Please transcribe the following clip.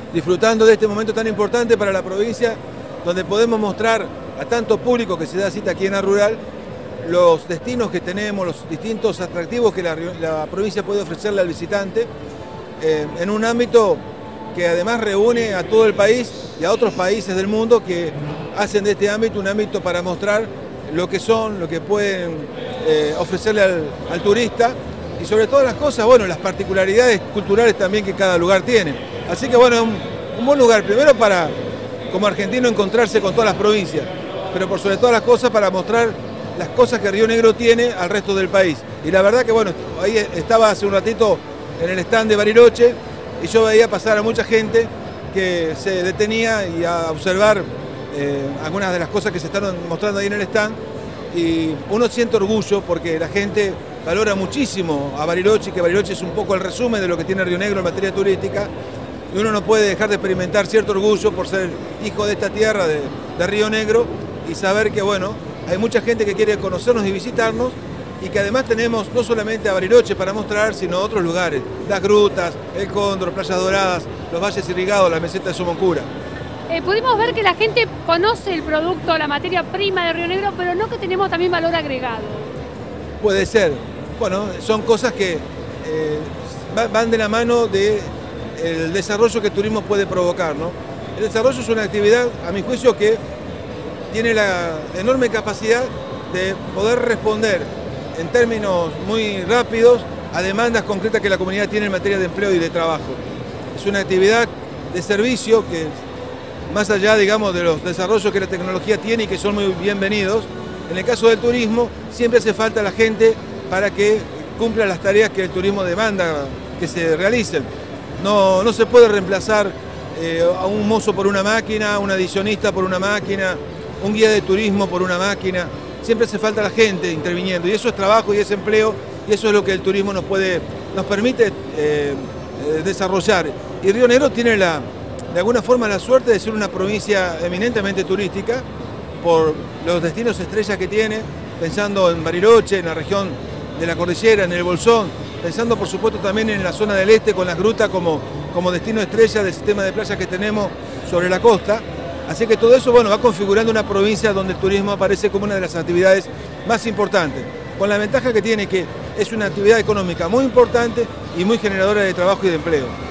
disfrutando de este momento tan importante para la provincia, donde podemos mostrar a tanto público que se da cita aquí en la rural, los destinos que tenemos, los distintos atractivos que la provincia puede ofrecerle al visitante, en un ámbito que además reúne a todo el país y a otros países del mundo que hacen de este ámbito un ámbito para mostrar lo que son, lo que pueden ofrecerle al turista y sobre todas las cosas, bueno, las particularidades culturales también que cada lugar tiene. Así que bueno, es un buen lugar, primero para, como argentino, encontrarse con todas las provincias, pero por sobre todas las cosas para mostrar las cosas que Río Negro tiene al resto del país. Y la verdad que bueno, ahí estaba hace un ratito en el stand de Bariloche y yo veía pasar a mucha gente que se detenía y a observar algunas de las cosas que se están mostrando ahí en el stand, y uno siente orgullo porque la gente valora muchísimo a Bariloche, que Bariloche es un poco el resumen de lo que tiene Río Negro en materia turística, y uno no puede dejar de experimentar cierto orgullo por ser hijo de esta tierra, de Río Negro, y saber que bueno, hay mucha gente que quiere conocernos y visitarnos, y que además tenemos no solamente a Bariloche para mostrar, sino otros lugares, las grutas, el Cóndor, Playas Doradas, los valles irrigados, la meseta de Somoncura. Pudimos ver que la gente conoce el producto, la materia prima de Río Negro, pero no que tenemos también valor agregado. Puede ser. Bueno, son cosas que van de la mano del desarrollo que el turismo puede provocar, ¿no? El desarrollo es una actividad, a mi juicio, que tiene la enorme capacidad de poder responder en términos muy rápidos a demandas concretas que la comunidad tiene en materia de empleo y de trabajo. Es una actividad de servicio que, más allá, digamos, de los desarrollos que la tecnología tiene y que son muy bienvenidos, en el caso del turismo siempre hace falta la gente para que cumpla las tareas que el turismo demanda que se realicen. No se puede reemplazar a un mozo por una máquina, un adicionista por una máquina, un guía de turismo por una máquina. Siempre hace falta la gente interviniendo, y eso es trabajo y es empleo, y eso es lo que el turismo nos permite desarrollar. Y Río Negro tiene de alguna forma la suerte de ser una provincia eminentemente turística por los destinos estrellas que tiene, pensando en Bariloche, en la región de la cordillera, en el Bolsón, pensando por supuesto también en la zona del este con las grutas como destino estrella del sistema de playas que tenemos sobre la costa. Así que todo eso, bueno, va configurando una provincia donde el turismo aparece como una de las actividades más importantes, con la ventaja que tiene que es una actividad económica muy importante y muy generadora de trabajo y de empleo.